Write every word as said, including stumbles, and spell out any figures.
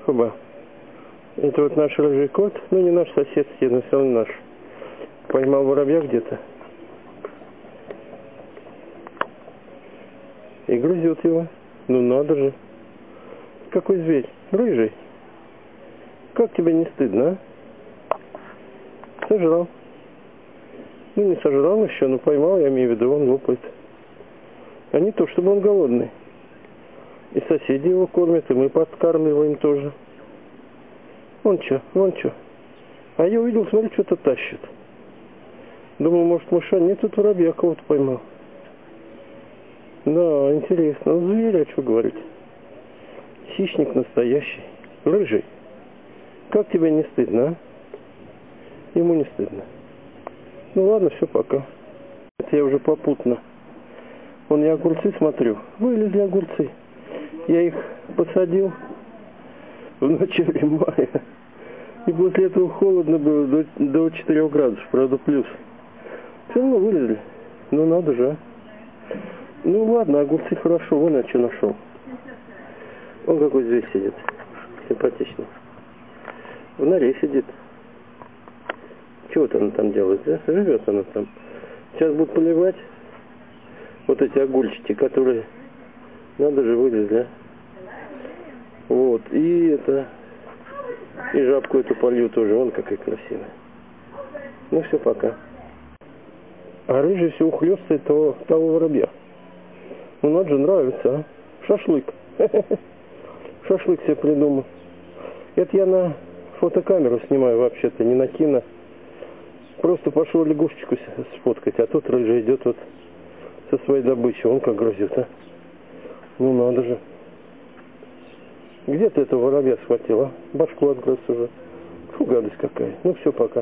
Хоба. Это вот наш рыжий кот, ну не наш соседский, но все равно наш. Поймал воробья где-то. И грызет его. Ну надо же. Какой зверь? Рыжий. Как тебе не стыдно, а? Сожрал. Ну не сожрал еще, но поймал, я имею в виду, он лопает. А не то, чтобы он голодный. И соседи его кормят, и мы подкармливаем тоже. Вон что, вон что. А я увидел, смотри, что-то тащит. Думаю, может, мыша, нет, тут воробья кого-то поймал. Да, интересно. Ну, зверь, а что говорить? Хищник настоящий. Рыжий. Как тебе не стыдно, а? Ему не стыдно. Ну ладно, все, пока. Это я уже попутно. Вон я огурцы смотрю. Вылезли огурцы. Я их посадил в начале мая. И после этого холодно было до, до четырёх градусов, правда, плюс. Все равно вылезли. Ну надо же, а. Ну ладно, огурцы хорошо. Вон я что нашел. Вон какой зверь сидит. Симпатичный. В норе сидит. Чего-то она там делает, да? Живет она там. Сейчас будут поливать вот эти огурчики, которые, надо же, вылезли, а? Вот, и это, и жабку эту полью тоже, вон какая красивая. Ну все, пока. А рыжий все ухлёстает того, того воробья. Ну надо же, нравится, а? Шашлык. Шашлык себе придумал. Это я на фотокамеру снимаю вообще-то, не на кино. Просто пошел лягушечку сфоткать, а тут рыжий идет вот со своей добычей. Он как грызет, а? Ну надо же. Где ты этого воробья схватил, а? Башку отгрыз уже. Фу, гадость какая. Ну все, пока.